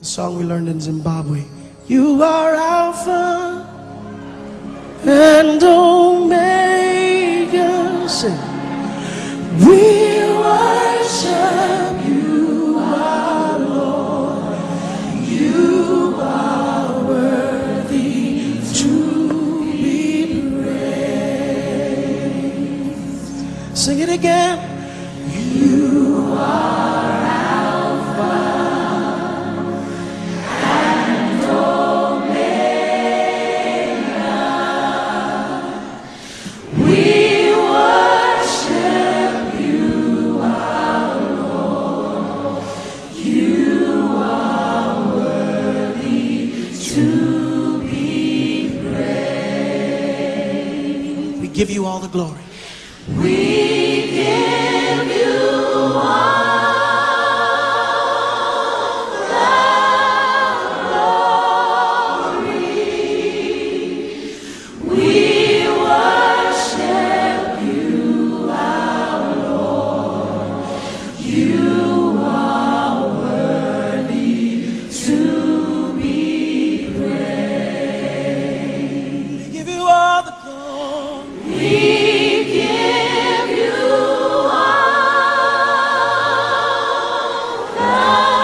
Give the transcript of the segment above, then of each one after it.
The song we learned in Zimbabwe. You are Alpha and Omega. Sing. We worship you, our Lord. You are worthy to be praised. Sing it again. You are Alpha and Omega. We worship you, our Lord. You are worthy to be praised. We give you all the glory. We give you all the glory. We worship you, our Lord. You are worthy to be praised. We give you all the glory. We give you all the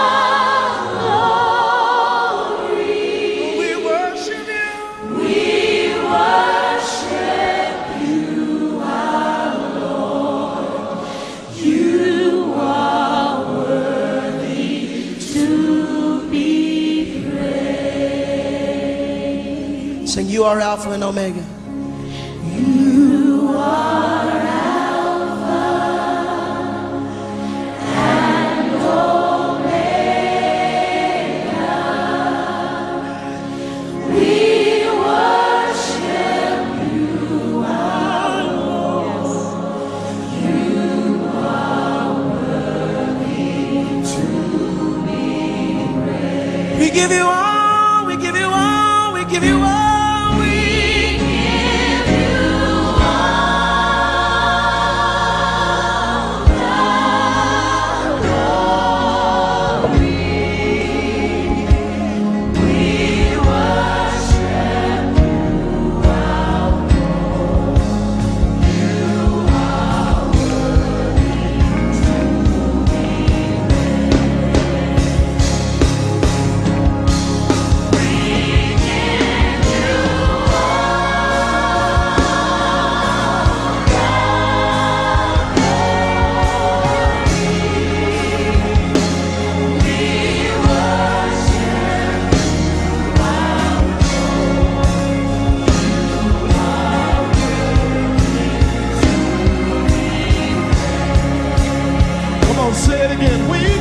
glory. We worship you. We worship you, our Lord. You are worthy to be praised. Sing, you are Alpha and Omega. You are Alpha and Omega. We worship you, our Lord. You are worthy to be praised. We give you all, we give you all, we give you all. Say it again. We